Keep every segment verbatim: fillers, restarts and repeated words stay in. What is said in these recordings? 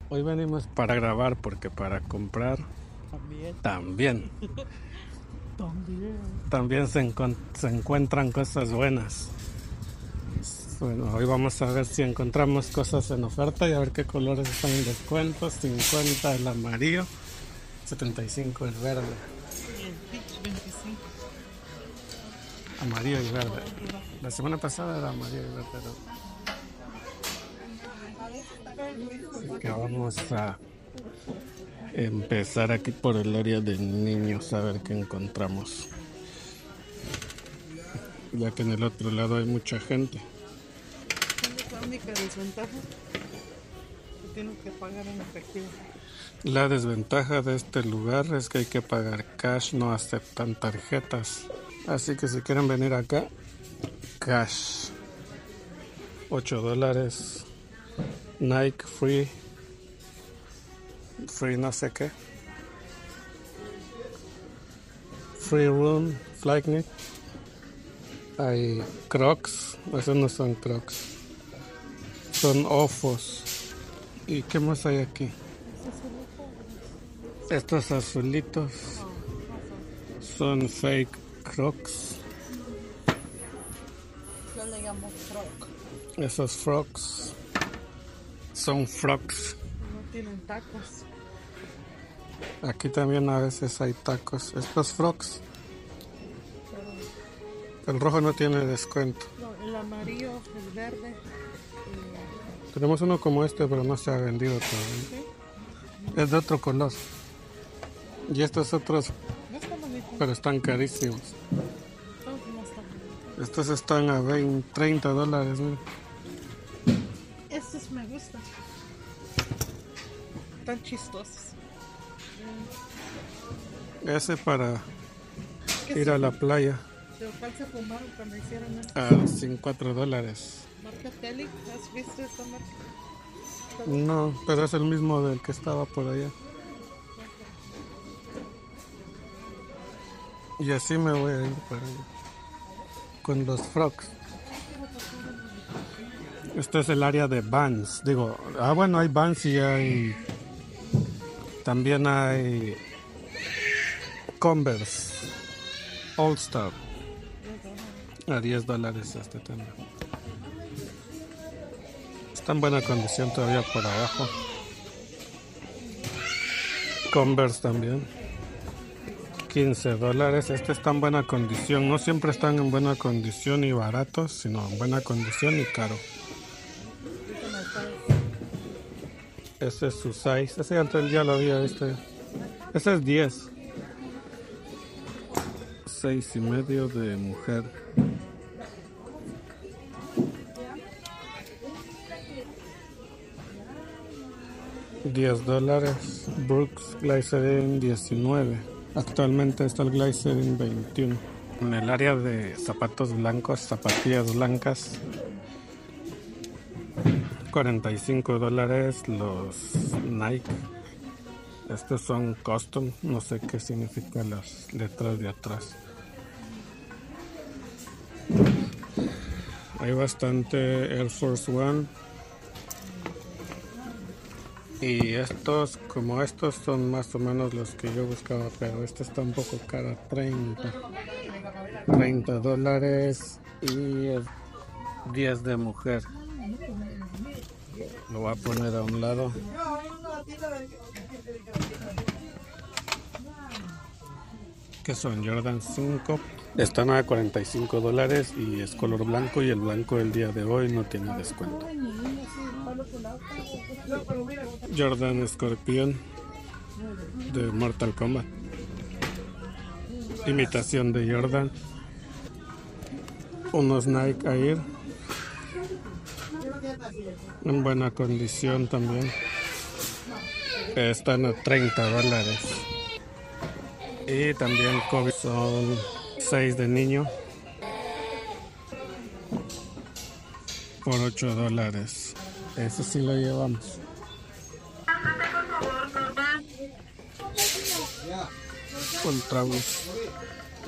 Hoy venimos para grabar porque para comprar También. también. También. También se, encon- se encuentran cosas buenas. Bueno, hoy vamos a ver si encontramos cosas en oferta y a ver qué colores están en descuento. cincuenta el amarillo, setenta y cinco el verde. Y el Peach veinticinco. Amarillo y verde. La semana pasada era amarillo y verde. Así que vamos a empezar aquí por el área de niños a ver qué encontramos. Ya que en el otro lado hay mucha gente. ¿Cuál es la única desventaja? Que tienes que pagar en efectivo. La desventaja de este lugar es que hay que pagar cash, no aceptan tarjetas. Así que si quieren venir acá, cash. ocho dólares. Nike free. Free no sé qué. Free room, Flyknit. Hay Crocs. Esos no son Crocs. Son Ofos. ¿Y qué más hay aquí? Estos azulitos son fake Crocs. Yo le llamo frock. Esos frogs son frogs. No tienen tacos. Aquí también a veces hay tacos. Estos frogs. El rojo no tiene descuento. No, el amarillo, el verde. Tenemos uno como este, pero no se ha vendido todavía. ¿Sí? Es de otro color. Y estos otros, No está bonito. pero están carísimos. Todos no están bonitos. Estos están a veinte, treinta dólares. Mira. Estos me gustan. Están chistosos. Ese para ¿Qué ir a la playa ¿De cuál se fumaron cuando hicieron esto? a cuatro dólares. ¿Marca Tele? ¿Has visto esta marca? No, pero es el mismo del que estaba por allá. Y así me voy a ir para allá. Con los frogs. Este es el área de Vans. Digo, ah bueno, hay Vans y hay... También hay... Converse. All Star. A diez dólares este tema. Está en buena condición todavía por abajo. Converse también. quince dólares. Este está en buena condición. No siempre están en buena condición y baratos, sino en buena condición y caro. Ese es su size. Ese antes ya lo había visto. Ese es diez. seis y medio de mujer. diez dólares. Brooks Glycerin diecinueve. Actualmente está el Glycerin veintiuno. En el área de zapatos blancos, zapatillas blancas, cuarenta y cinco dólares los Nike. Estos son custom, no sé qué significan las letras de atrás. Hay bastante Air Force One. Y estos, como estos, son más o menos los que yo buscaba, pero este está un poco caro, treinta. treinta dólares y diez de mujer. Lo voy a poner a un lado. Que son Jordan cinco. Están a cuarenta y cinco dólares y es color blanco, y el blanco del día de hoy no tiene descuento. Jordan Scorpion de Mortal Kombat. Imitación de Jordan. Unos Nike Air en buena condición también. Están a treinta dólares. Y también Kobe son seis de niño por ocho dólares. Ese sí lo llevamos. Ultrabus,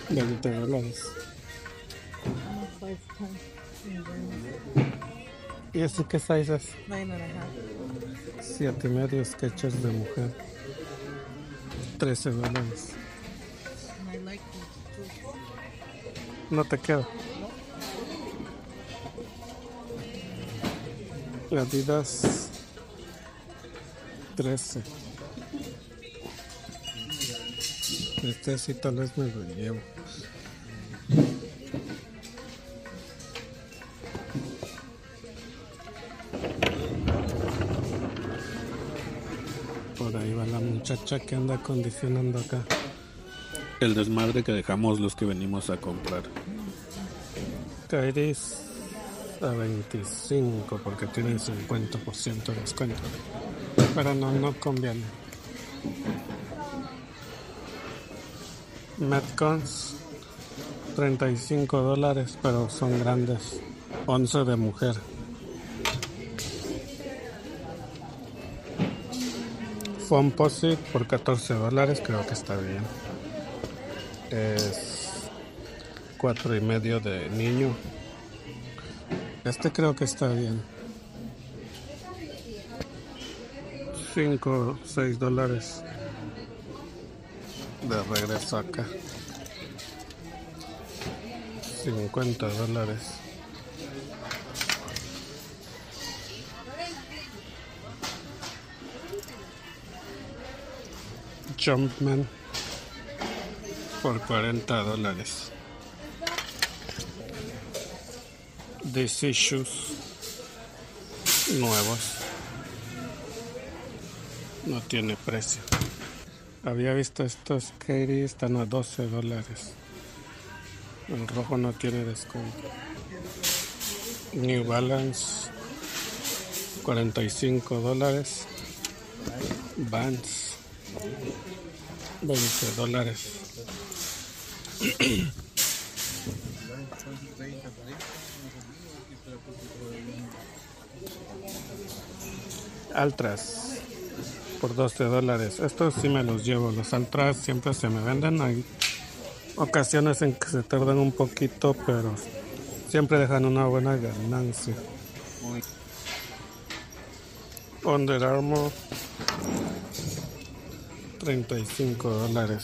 veinte dólares. ¿Y ese qué size es? Nine and a half. Siete y medio sketches de mujer. Trece dólares. And I like them too. No te queda. Adidas trece. Este sí tal vez me lo llevo. Por ahí va la muchacha que anda acondicionando acá el desmadre que dejamos los que venimos a comprar. Kairis a veinticinco porque tienen cincuenta por ciento de descuento, pero no, no conviene. Metcons treinta y cinco dólares, pero son grandes. once de mujer. Fomposite por catorce dólares, creo que está bien. Es cuatro y medio de niño. Este creo que está bien. cinco, seis dólares. De regreso acá. cincuenta dólares. Jumpman por cuarenta dólares. These shoes nuevos. No tiene precio. Había visto estos Katie, están a doce dólares. El rojo no tiene descuento. New Balance cuarenta y cinco dólares. Vans veinte dólares. Altras por doce dólares. Estos sí me los llevo. Los Altras siempre se me venden. Hay ocasiones en que se tardan un poquito, pero siempre dejan una buena ganancia. Under Armour treinta y cinco dólares.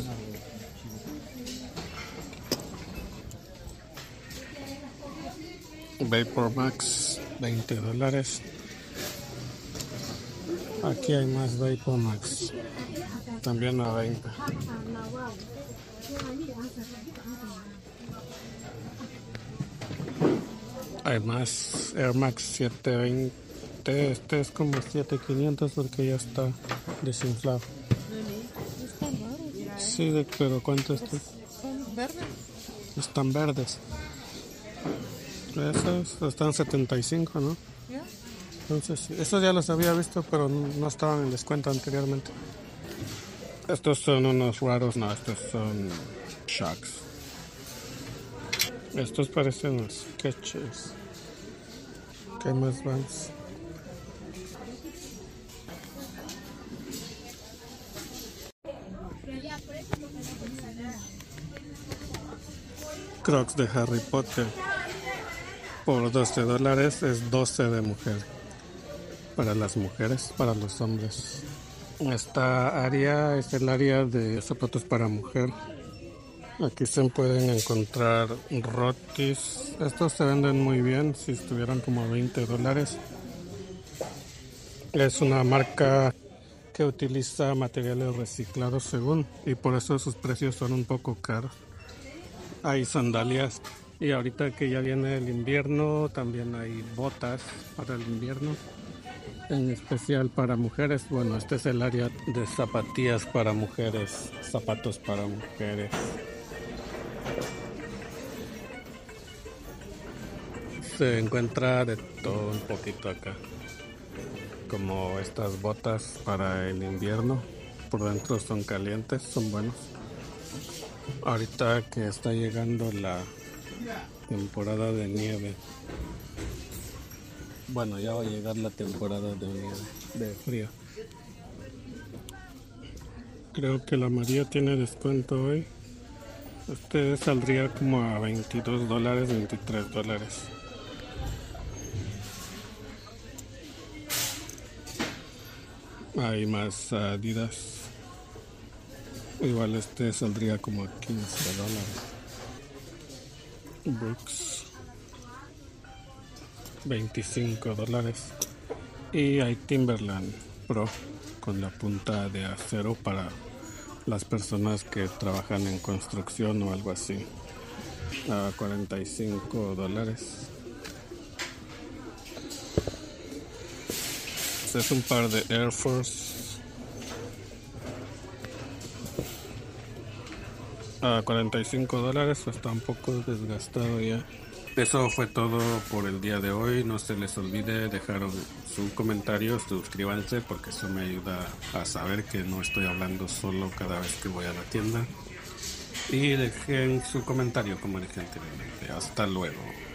Vapor Max veinte dólares. Aquí hay más Vapor Max, también a veinte. Hay más Air Max setecientos veinte. Este es como siete mil quinientos porque ya está desinflado. Sí, de, pero ¿cuánto estos? Son verdes. Están verdes. Esos están setenta y cinco, ¿no? Yeah. Entonces, sí, estos ya los había visto, pero no estaban en descuento anteriormente. Estos son unos raros, no, estos son Shocks. Estos parecen los Skechers. ¿Qué más Vans? Crocs de Harry Potter por doce dólares, es doce de mujer. Para las mujeres, para los hombres. Esta área es el área de zapatos para mujer. Aquí se pueden encontrar rotis. Estos se venden muy bien, si estuvieran como veinte dólares. Es una marca que utiliza materiales reciclados según, y por eso sus precios son un poco caros. Hay sandalias, y ahorita que ya viene el invierno también hay botas para el invierno, en especial para mujeres. Bueno, este es el área de zapatillas para mujeres, zapatos para mujeres. Se encuentra de todo un poquito acá, como estas botas para el invierno. Por dentro son calientes, son buenos. Ahorita que está llegando la temporada de nieve, bueno, ya va a llegar la temporada de nieve, de frío. Creo que la María tiene descuento hoy. Este saldría como a veintidós dólares, veintitrés dólares. Hay más Adidas. Igual este saldría como a quince dólares. Brooks, veinticinco dólares. Y hay Timberland Pro con la punta de acero para las personas que trabajan en construcción o algo así, a cuarenta y cinco dólares. Este es un par de Air Force a cuarenta y cinco dólares. Está un poco desgastado ya. Eso fue todo por el día de hoy. No se les olvide dejar su comentario, suscríbanse porque eso me ayuda a saber que no estoy hablando solo cada vez que voy a la tienda. Y dejen su comentario como dije anteriormente. Hasta luego.